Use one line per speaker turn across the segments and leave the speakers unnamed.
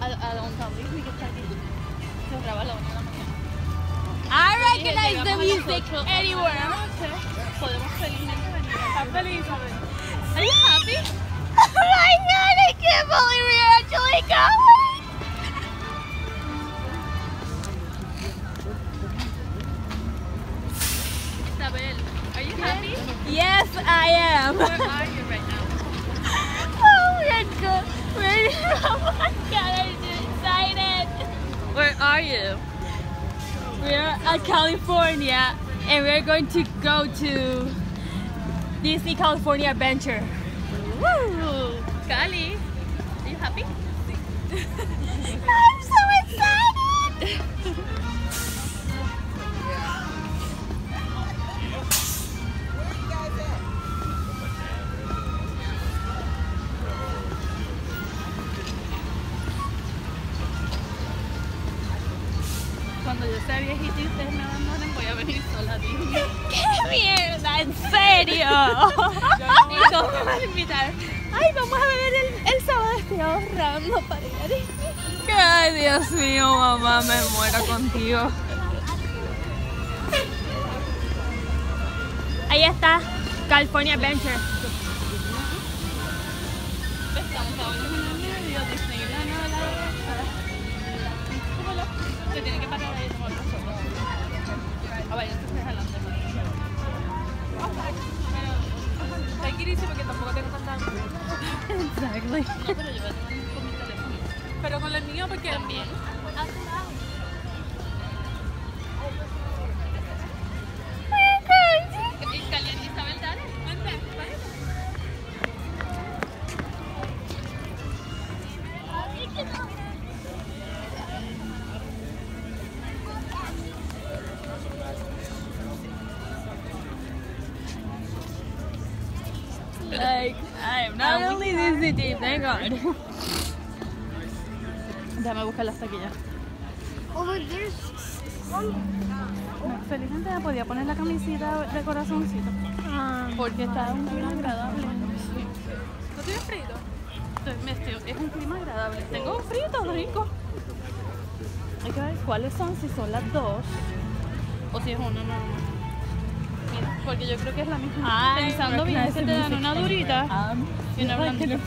a Downtown Disney que está aquí. Cerraba a la 1 de la mañana.
I recognize the music anywhere.
Podemos felizmente venir.
¿Estás feliz, Isabel?
Are you happy?
Oh my god, I can't believe we're actually going.
Isabel, are you happy?
Yes, I am.
Where are you right now?
Oh, we're good. Oh my god, I'm so excited.
Where are you?
We're at California and we're going to go to Disney California Adventure.
Woo! Cali, are you happy?
I'm so excited!
Cuando yo sea viejita y ustedes me abandonen, voy a venir sola a Disney.
¡Qué mierda! ¿En serio?
¿Y cómo me vas a invitar?
Ay, vamos a beber el sábado. Estoy ahorrando para ir a Disney. Ay, Dios mío, mamá, me muero contigo. Ahí está, California Adventure.
Estamos ahora en el medio, Disneyland, se tiene que parar ahí tomar las fotos. Ah, vaya, entonces adelante.
Pero, take it easy porque tampoco tengo tanta hambre.
Exactly.
No, pero yo voy a tomar con mi teléfono.
Pero con el mío porque
También. Caliente, Isabel, dale.
Vente, vale.
Like, I'm not only Disney team, thank God.
Déjame buscar las taquillas. Felizmente me podía poner la camisita de corazoncito. Porque está un clima agradable.
¿No tienes frito?
Es un clima agradable. Tengo un frito rico. Hay que ver cuáles son, si son las dos o si es una nada más. Mira, porque yo creo que es la misma. Pensando bien, se te dan una durita y una blandita.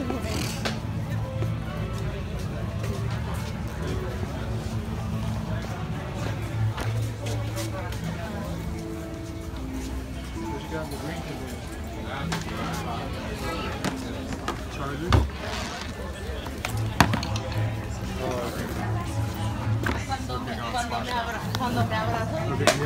Cuando me abrazo.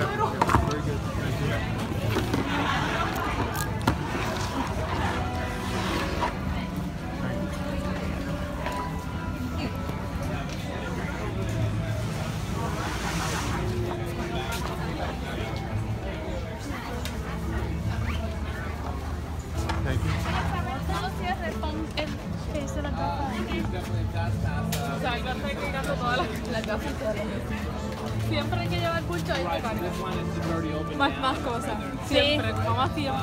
No cierres, pon el que dice la capa.
O sea, yo estoy quitando todas las gafas. Siempre hay que llevar pulcho ahí de carga. Más cosas. Siempre, como más tiempo.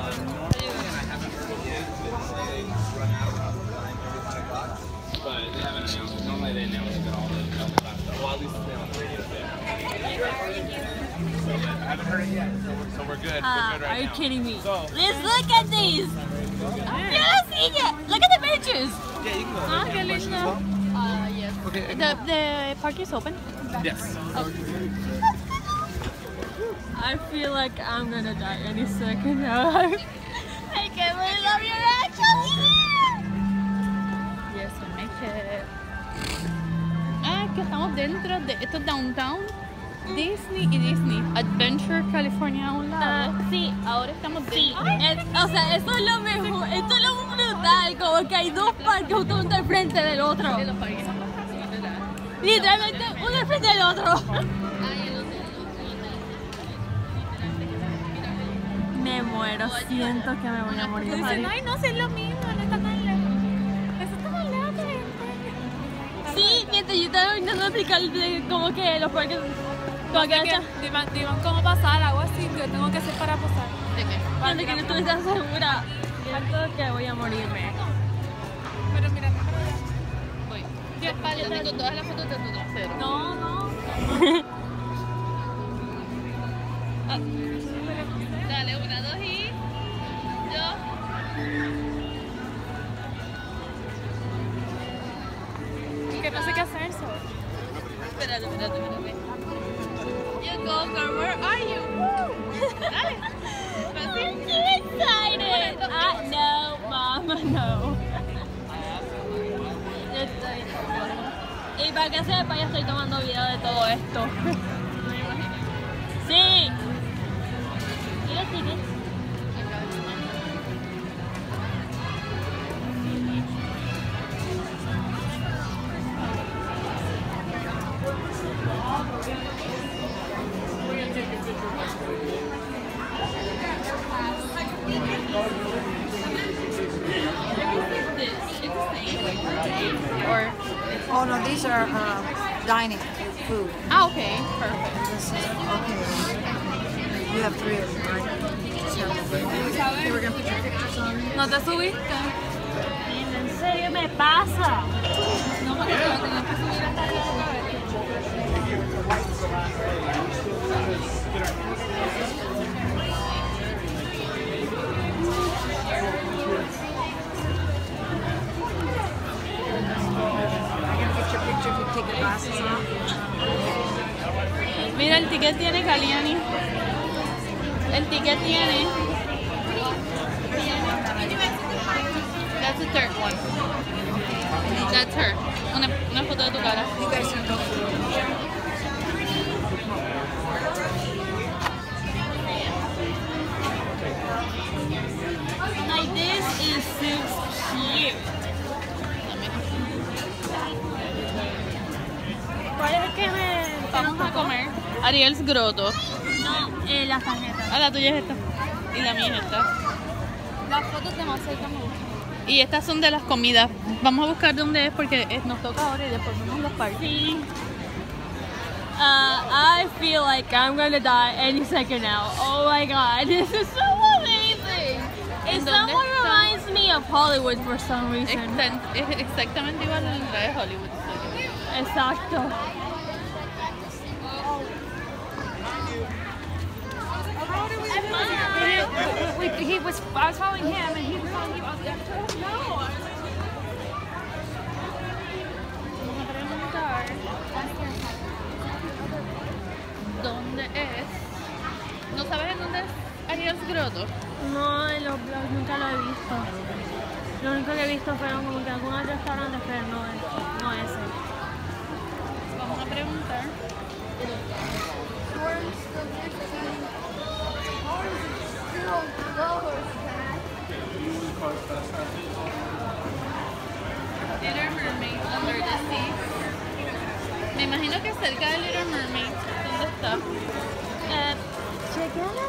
Are you kidding me? Let's look at these. Yes, look at the pictures.
Ah, qué lindo. Yes.
Okay.
The park is open.
Yes.
I feel like I'm gonna die any second now. I can't believe you're actually here.
Yes, we make it. Ah, que estamos dentro de esto es Downtown Disney y Disney Adventure California a un lado.
Sí,
Ahora estamos
sí.
dentro.
O sea, eso es lo mejor. Esto es lo brutal. Como que hay dos parques justo al frente del otro.
De los parques.
Literalmente uno al frente del otro. Me muero, siento que me voy a morir.
Dicen, ay, no, si es lo mismo, no está tan lejos. Eso está más lejos.
Sí, mientras yo estaba intentando explicarle como que los parques... Como que
Digan cómo pasar, algo así que tengo que hacer para pasar.
¿De qué?
cuando que no tú estás segura. Siento que voy a morirme.
Pero mira,
Voy. tu espalda, tengo todas las fotos de tu trasero.
No, no.
Dale, 1, 2 y... Yo.
Que no sé qué hacer eso.
Espérate. You go, girl, where are you? Dale.
I'm too excited. No, mama, no. Yo estoy... Y para que sepa, yo estoy tomando video de todo esto. Sí. ¿Y los tickets?
Or...
Oh no, these are dining food.
Ah, okay. Perfect.
This is okay. You have 3 of them, right? Okay, we're gonna put your pictures on.
¿No te subiste?
¿En serio me pasa?
No, porque te lo tenías que subir hasta allá otra vez.
I'm gonna get your picture if you take your glasses off.
Mira, el ticket tiene Caliani. El ticket tiene. That's the third one. That's her. Una foto de tu cara.
You guys can go through.
Like this is so cute. ¿Cuál es el que me...
Vamos a comer. Ariel's Grotto.
No, las tarjetas.
Ah, la tuya es esta. Y la mía es esta.
Las fotos de más cerca me gustan.
Y estas son de las comidas. Vamos a buscar dónde es porque nos toca ahora y después vamos a los parques.
Sí. I feel like I'm gonna die any second now. Oh my god, this is so amazing. It
¿Dónde
somewhat
está?
reminds me of Hollywood for some reason.
Es exactamente igual a la de Hollywood.
Exacto. I was following him and he was following you. I was like, no.
Vamos a preguntar dónde es. ¿No sabes en dónde es Ariel's Grotto?
No, en los blogs nunca lo he visto. Lo único que he visto fueron como que algunos restaurantes, pero no ese.
Vamos a preguntar. Little Mermaid Under the Sea. Me imagino que cerca de Little Mermaid. ¿Dónde está?
Chequeala.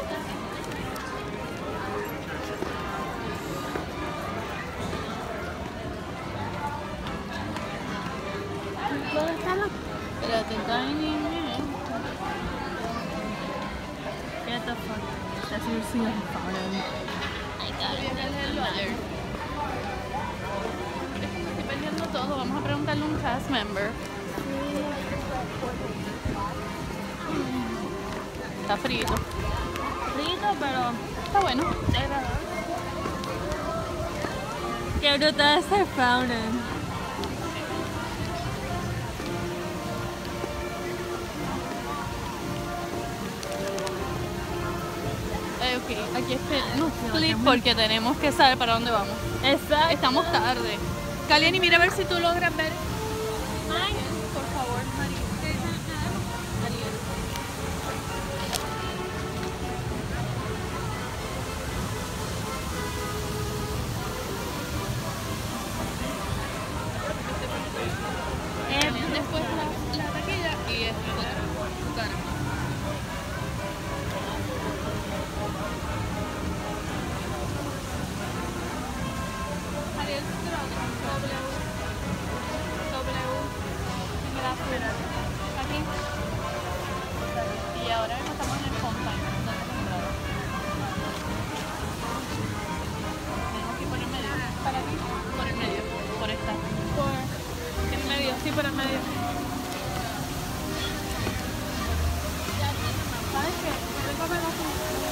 ¿Dónde están los?
Espérate, Dining.
Get the fuck. That's your seal photo.
Estoy perdiendo todo. Vamos a preguntarle a un cast member. Está frito.
Frito, pero
Está bueno.
qué brutal es el fountain.
Ok, aquí esperamos split porque tenemos que saber para dónde vamos.
Exacto.
Estamos tarde. Caliani, mira a ver si tú logras ver. Por favor, María. Después la taquilla y esto tu cara. Ariel, aquí. Y ahora mismo estamos en el Fountain. Tenemos que ir por el medio. ¿Para aquí? Por el medio. Por esta.
En medio.
Sí, serio. ¿Sabes qué? Voy a comer así.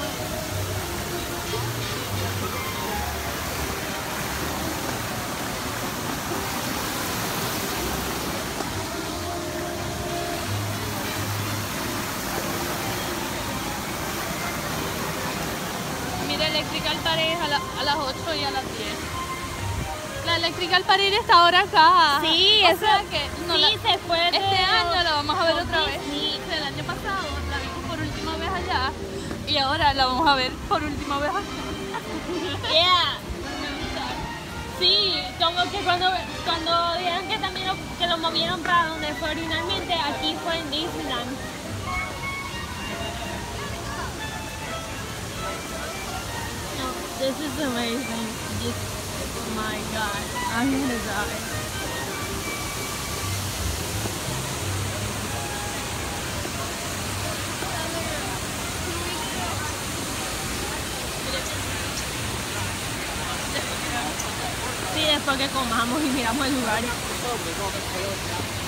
Mira, Electrical Parade a las 8 y a las 10. La Electrical Parade está ahora acá.
Sí,
o
eso
sea que no
sí,
la-
se fue de
este año la vamos a ver otra vez.
Sí.
El año pasado la vimos por última vez allá y ahora la vamos a ver por última vez acá.
Yeah. Sí, como que cuando dijeron que también que lo movieron para donde fue originalmente, aquí fue en Disneyland. No, this is amazing. Oh my god, I'm gonna die. Sí, después que comamos y miramos el lugar.